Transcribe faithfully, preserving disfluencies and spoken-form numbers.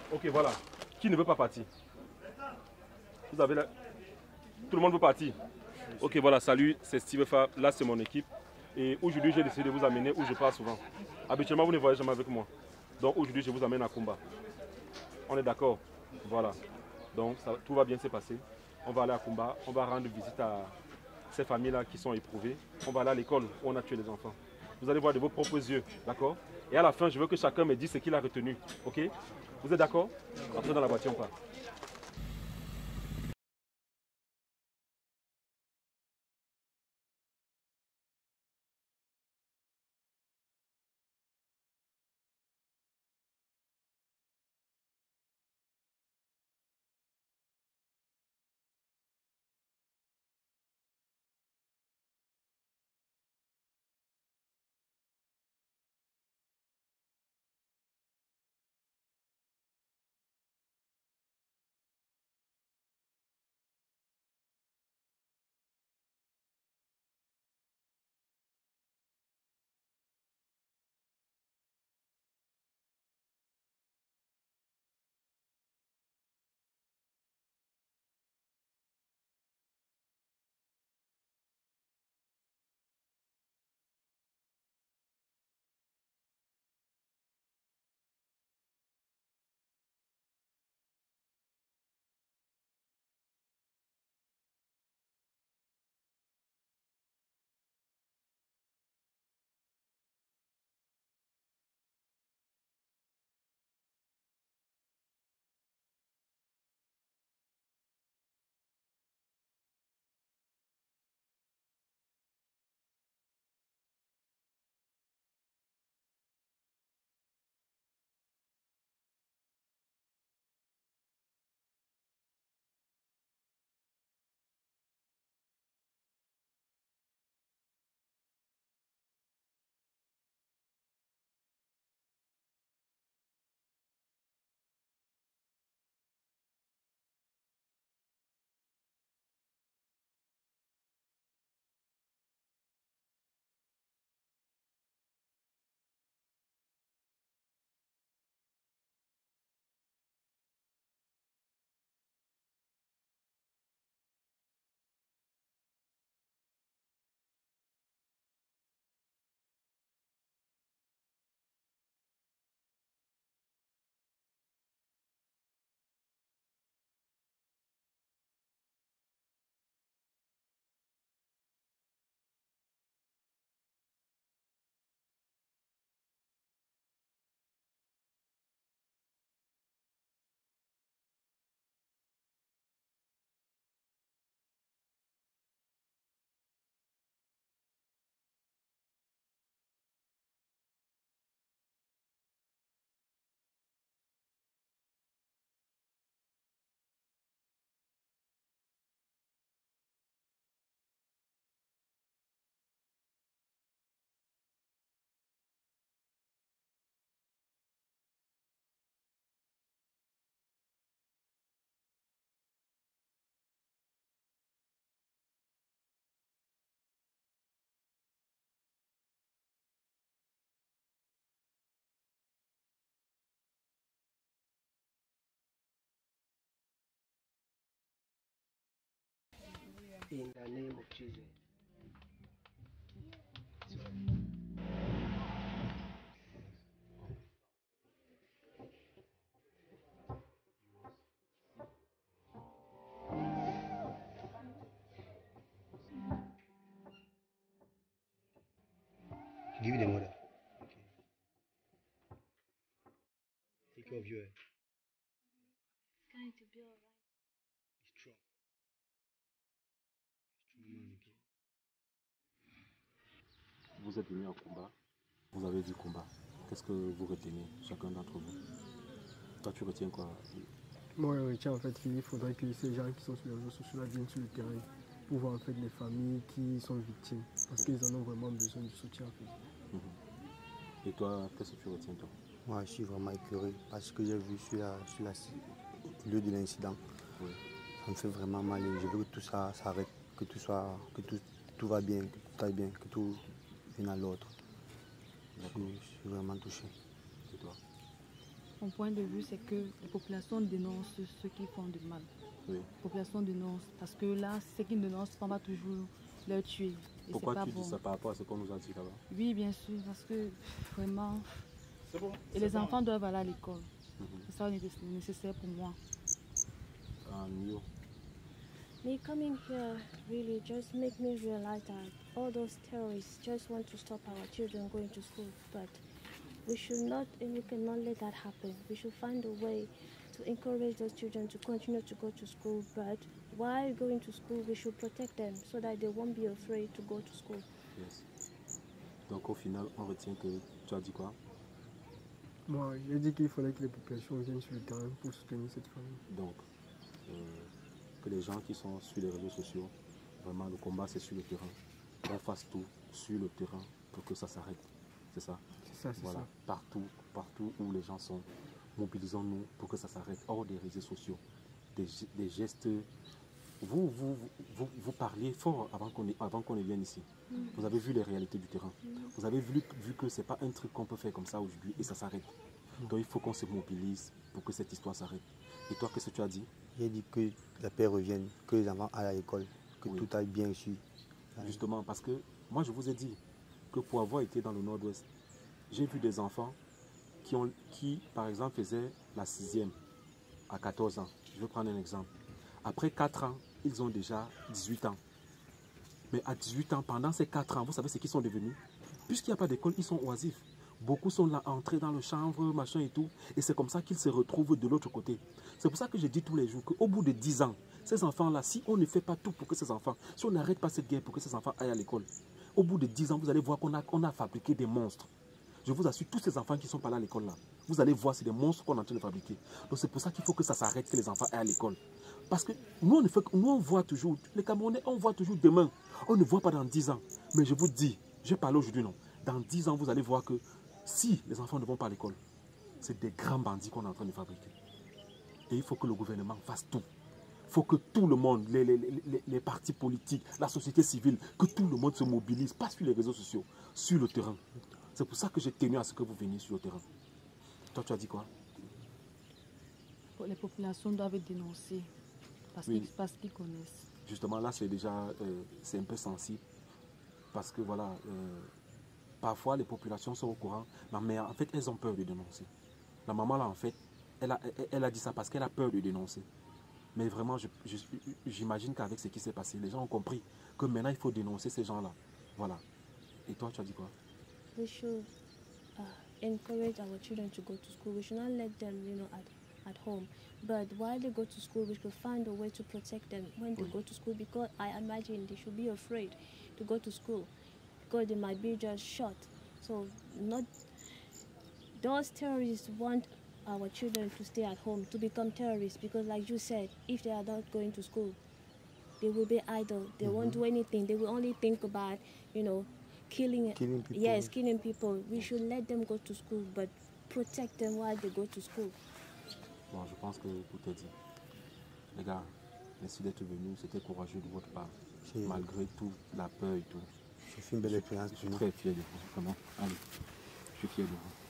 Ok, voilà. Qui ne veut pas partir? Vous avez la... Tout le monde veut partir? Ok, voilà, salut, c'est Steve Fa. Là, c'est mon équipe. Et aujourd'hui, j'ai décidé de vous amener où je pars souvent. Habituellement, vous ne voyagez jamais avec moi. Donc aujourd'hui, je vous amène à Kumba. On est d'accord? Voilà. Donc ça, tout va bien se passer. On va aller à Kumba, on va rendre visite à ces familles-là qui sont éprouvées. On va aller à l'école où on a tué les enfants. Vous allez voir de vos propres yeux, d'accord? Et à la fin, je veux que chacun me dise ce qu'il a retenu, ok? Vous êtes d'accord? Entrez dans la voiture, on part. In the name of Jesus. Give me the mother. Okay. Take care of you. Eh? It's going to be alright. It's strong. Strong man, okay? Vous êtes venu à Kumba. Vous avez dit Kumba. Qu'est-ce que vous retenez, chacun d'entre vous? Toi, tu retiens quoi? Moi, je retiens en fait qu'il faudrait que ces gens qui sont sur les réseaux sociaux viennent sur le terrain pour voir en fait les familles qui sont victimes parce qu'ils en ont vraiment besoin du soutien. En fait. Mm-hmm. Et toi, qu'est-ce que tu retiens, toi? Moi, je suis vraiment écœuré parce que j'ai vu sur, la, sur la, le lieu de l'incident. Oui. Ça me fait vraiment mal et je veux que tout ça s'arrête, que tout soit, que tout, tout va bien, que tout aille bien, que tout vienne à l'ordre. Je, je suis vraiment touché. Et toi? Mon point de vue, c'est que les populations dénoncent ceux qui font du mal. Oui. Les populations dénoncent parce que là, ceux qui ne dénoncent pas, on va toujours leur tuer. Et Pourquoi c'est pas tu bon. dis ça par rapport à ce qu'on nous a dit là-bas? Oui, bien sûr, parce que vraiment. C'est bon. Et les enfants doivent aller à l'école. Mhm. C'est ça nécessaire pour moi. Ah, mieux. Me coming here really just make me realize that all those terrorists just want to stop our children going to school, but we should not and we cannot let that happen. We should find a way to encourage those children to continue to go to school, but while going to school we should protect them so that they won't be afraid to go to school. Yes. Donc au final, on retient que tu as dit quoi? Moi, j'ai dit qu'il fallait que les populations viennent sur le terrain pour soutenir cette famille. Donc, euh, que les gens qui sont sur les réseaux sociaux, vraiment le combat c'est sur le terrain. On fasse tout sur le terrain pour que ça s'arrête. C'est ça? C'est ça, c'est Voilà. ça. Partout, partout où les gens sont, mobilisons-nous pour que ça s'arrête hors des réseaux sociaux. Des, des gestes. Vous, vous, vous, vous parliez fort avant qu'on avant qu'on ne vienne ici. Mm. Vous avez vu les réalités du terrain. Mm. Vous avez vu, vu que ce n'est pas un truc qu'on peut faire comme ça aujourd'hui et ça s'arrête. Mm. Donc il faut qu'on se mobilise pour que cette histoire s'arrête. Et toi, qu'est-ce que tu as dit? J'ai dit que la paix revienne, que les enfants aillent à l'école, que oui. Tout aille bien ici. Justement, parce que moi je vous ai dit que pour avoir été dans le nord-ouest, j'ai vu des enfants qui, ont, qui, par exemple, faisaient la sixième à quatorze ans. Je vais prendre un exemple. Après quatre ans, ils ont déjà dix-huit ans. Mais à dix-huit ans, pendant ces quatre ans, vous savez ce qu'ils sont devenus? Puisqu'il n'y a pas d'école, ils sont oisifs. Beaucoup sont là, entrés dans le chanvre, machin et tout. Et c'est comme ça qu'ils se retrouvent de l'autre côté. C'est pour ça que je dis tous les jours qu'au bout de dix ans, ces enfants-là, si on ne fait pas tout pour que ces enfants, si on n'arrête pas cette guerre pour que ces enfants aillent à l'école, au bout de dix ans, vous allez voir qu'on a, qu'on a fabriqué des monstres. Je vous assure, tous ces enfants qui sont pas là à l'école là, vous allez voir, c'est des monstres qu'on est en train de fabriquer. Donc c'est pour ça qu'il faut que ça s'arrête, que les enfants aillent à l'école. Parce que nous on, ne fait, nous, on voit toujours, les Camerounais, on voit toujours demain. On ne voit pas dans dix ans. Mais je vous dis, je parle aujourd'hui, non. Dans dix ans, vous allez voir que si les enfants ne vont pas à l'école, c'est des grands bandits qu'on est en train de fabriquer. Et il faut que le gouvernement fasse tout. Il faut que tout le monde, les, les, les, les partis politiques, la société civile, que tout le monde se mobilise, pas sur les réseaux sociaux, sur le terrain. C'est pour ça que j'ai tenu à ce que vous veniez sur le terrain. Toi, tu as dit quoi? Les populations doivent dénoncer parce oui. qu'ils parce qu'ils connaissent. Justement, là, c'est déjà euh, c'est un peu sensible parce que voilà, euh, parfois les populations sont au courant, mais en fait, elles ont peur de dénoncer. La maman, là, en fait, elle a, elle, elle a dit ça parce qu'elle a peur de dénoncer. Mais vraiment, j'imagine qu'avec ce qui s'est passé, les gens ont compris que maintenant, il faut dénoncer ces gens-là. Voilà. Et toi, tu as dit quoi? We should uh, encourage our children to go to school. We should not let them, you know, at, at home. But while they go to school, we should find a way to protect them when they oui. go to school, because I imagine they should be afraid to go to school because they might be just shot. So not those terrorists want our children to stay at home, to become terrorists, because like you said, if they are not going to school, they will be idle. They mm-hmm. won't do anything. They will only think about, you know, Killing, killing people. Yes, killing people. We should let them go to school, but protect them while they go to school. Bon, je pense que tout est dit. Les gars, merci d'être venus. C'était courageux de votre part. Malgré tout, la peur et tout. C'est une belle expérience. Je suis très fier de vous. Vraiment. Allez, je suis fier de vous.